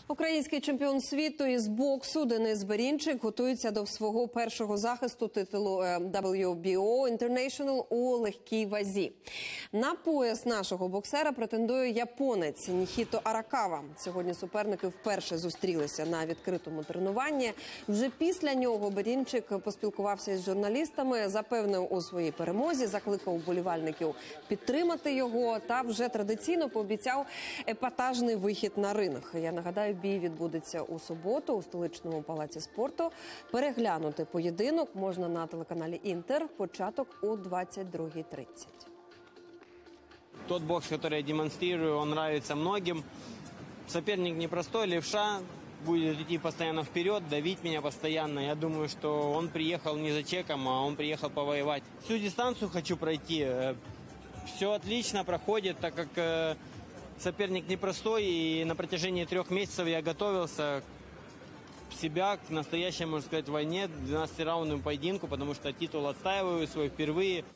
Український чемпіон світу із боксу Денис Берінчик готується до свого першого захисту титулу WBO International у легкій вазі. На пояс нашого боксера претендує японець Ніхіто Аракава. Сьогодні суперники вперше зустрілися на відкритому тренуванні. Вже після нього Берінчик поспілкувався із журналістами, запевнив у своїй перемозі, закликав вболівальників підтримати його та вже традиційно пообіцяв епатажний вихід на ринг. Я нагадаю, бій відбудеться у суботу у столичному палаці спорту. Переглянути поєдинок можна на телеканалі «Інтер». Початок о 22:30. Тот бокс, который я демонстрирую, он нравится многим. Соперник непростой, левша, будет идти постоянно вперед, давить меня постоянно. Я думаю, что он приехал не за чеком, а он приехал повоевать. Всю дистанцию хочу пройти. Все отлично проходит, так как соперник непростой, и на протяжении 3 месяцев я готовился себя к настоящей, можно сказать, войне, 12-раундному поединку, потому что титул отстаиваю свой впервые.